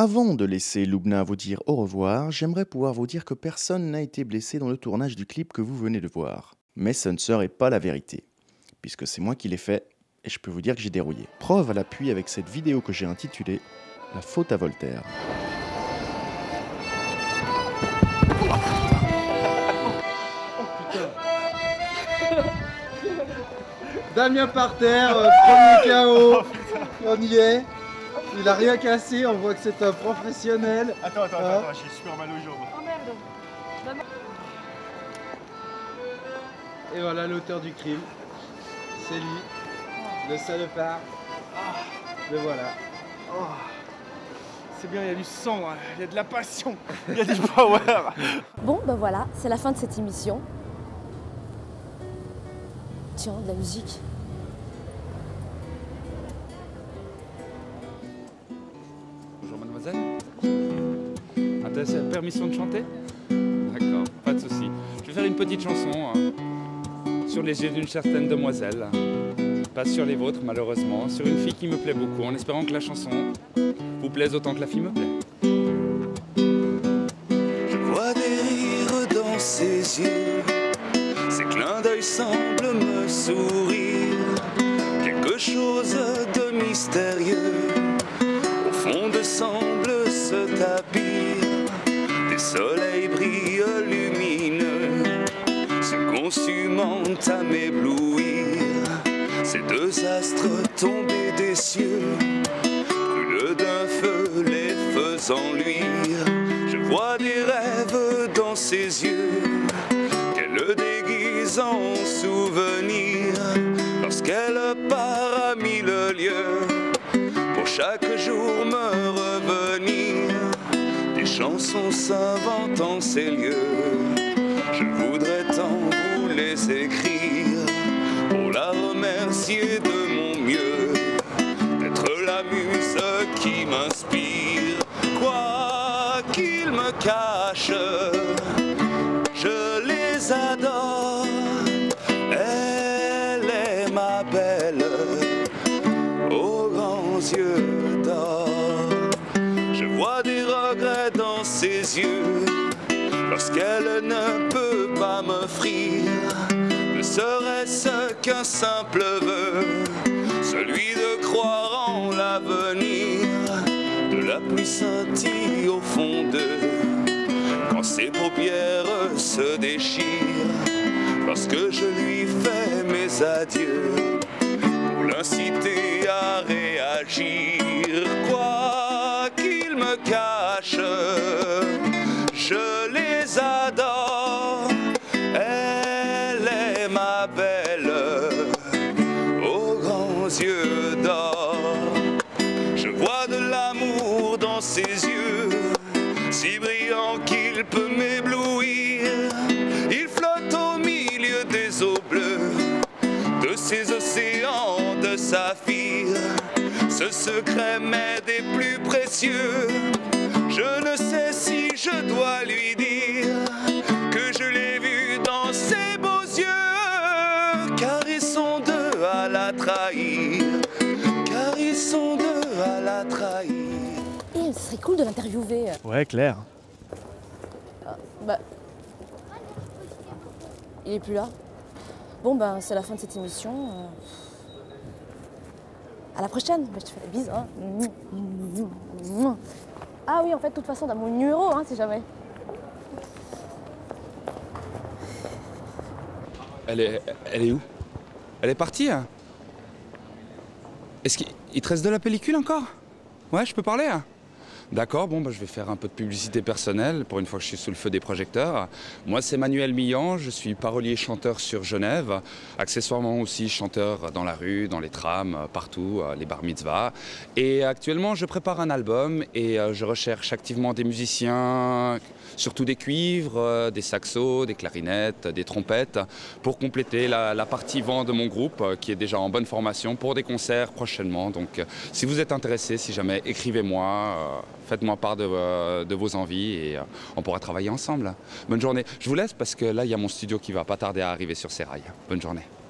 Avant de laisser Loubna vous dire au revoir, j'aimerais pouvoir vous dire que personne n'a été blessé dans le tournage du clip que vous venez de voir. Mais ce ne serait pas la vérité, puisque c'est moi qui l'ai fait, et je peux vous dire que j'ai dérouillé. Preuve à l'appui avec cette vidéo que j'ai intitulée « La faute à Voltaire ». Damien par terre, premier KO, on y est. Il a rien cassé, on voit que c'est un professionnel. Attends, j'ai super mal aux jambes. Oh merde. Et voilà l'auteur du crime. C'est lui, le salopard. Le voilà. Oh. C'est bien, il y a du sang, hein. Il y a de la passion, il y a du power. Bon, ben voilà, c'est la fin de cette émission. Tiens, de la musique. Bonjour mademoiselle. Intéressée à la permission de chanter? D'accord, pas de souci. Je vais faire une petite chanson sur les yeux d'une certaine demoiselle. Pas sur les vôtres malheureusement, sur une fille qui me plaît beaucoup, en espérant que la chanson vous plaise autant que la fille me plaît. Je vois des rires dans ses yeux, ses clins d'œil semblent me sourire. Quelque chose de mystérieux au fond de semble se tapir. Des soleils brillent lumineux, se consumant à m'éblouir. Ces deux astres tombés des cieux brûlent d'un feu, les faisant luire. Je vois des rêves dans ses yeux qu'elle déguise en souvenir. Lorsqu'elle part à mille lieues pour chaque jour me revenir, des chansons s'inventent en ces lieux. Je voudrais tant vous les écrire pour la remercier de mon mieux, d'être la muse qui m'inspire. Quoi qu'il me cache, je les adore. Elle est ma belle, aux grands yeux d'or. Je vois des regrets dans ses yeux lorsqu'elle ne peut pas m'offrir ne serait-ce qu'un simple vœu, celui de croire en l'avenir. De la pluie scintille au fond d'eux quand ses paupières se déchirent. Lorsque je lui fais mes adieux pour l'inciter à réagir. Quoi qu'il me cache, je les adore. Elle est ma belle, aux grands yeux d'or. Je vois de l'amour dans ses yeux, si brillant qu'il peut m'éblouir. Il flotte au milieu des eaux bleues, de ces océans de saphir. Ce secret m'est des plus précieux. Je ne sais si je dois lui dire que je l'ai vu dans ses beaux yeux. Car ils sont deux à la trahir, car ils sont deux à la trahir. Et ce serait cool de l'interviewer. Ouais, Claire. Bah. Il est plus là. Bon, ben, c'est la fin de cette émission. À la prochaine. Bah, je te fais la bise. Hein. Ah oui, en fait, de toute façon, t'as mon numéro, hein, si jamais. Elle est où? Elle est partie hein? Est-ce qu'il te reste de la pellicule encore? Ouais, je peux parler hein? D'accord, bon, bah, je vais faire un peu de publicité personnelle pour une fois que je suis sous le feu des projecteurs. Moi, c'est Manuel Millan, je suis parolier-chanteur sur Genève, accessoirement aussi chanteur dans la rue, dans les trams, partout, les bar mitzvahs. Et actuellement, je prépare un album et je recherche activement des musiciens, surtout des cuivres, des saxos, des clarinettes, des trompettes, pour compléter la partie vent de mon groupe qui est déjà en bonne formation pour des concerts prochainement. Donc, si vous êtes intéressé, si jamais, écrivez-moi. Faites-moi part de vos envies et on pourra travailler ensemble. Bonne journée. Je vous laisse parce que là, il y a mon studio qui va pas tarder à arriver sur ses rails. Bonne journée.